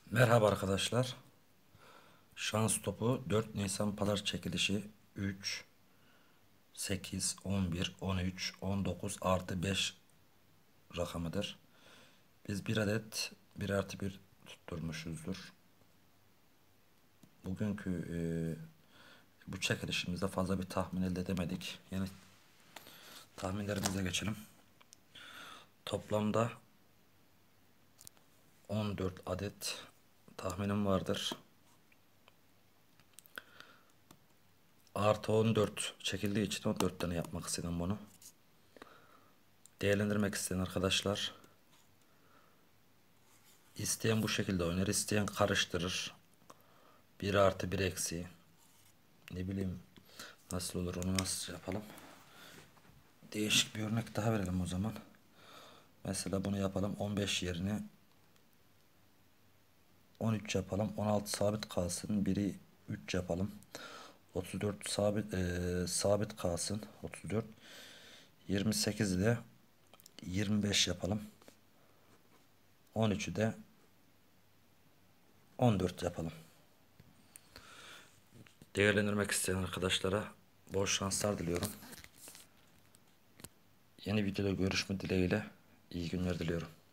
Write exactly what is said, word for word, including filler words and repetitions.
Merhaba arkadaşlar. Şans topu dört Nisan Pazar çekilişi üç, sekiz, on bir, on üç, on dokuz artı beş rakamıdır. Biz bir adet bir artı bir tutturmuşuzdur. Bugünkü e, bu çekilişimizde fazla bir tahmin elde edemedik. Yani tahminlerimize geçelim. Toplamda on dört adet tahminim vardır. Artı on dört çekildiği için on dört tane yapmak istedim bunu. Değerlendirmek isteyen arkadaşlar, İsteyen bu şekilde oynar, isteyen karıştırır. Bir artı bir eksi. Ne bileyim nasıl olur, onu nasıl yapalım. Değişik bir örnek daha verelim o zaman. Mesela bunu yapalım, on beş yerine on üç yapalım. on altı sabit kalsın. Biri üç yapalım. otuz dört sabit e, sabit kalsın. otuz dört. yirmi sekiz de yirmi beş yapalım. on üçü de on dört yapalım. Değerlendirmek isteyen arkadaşlara bol şanslar diliyorum. Yeni videoda görüşme dileğiyle iyi günler diliyorum.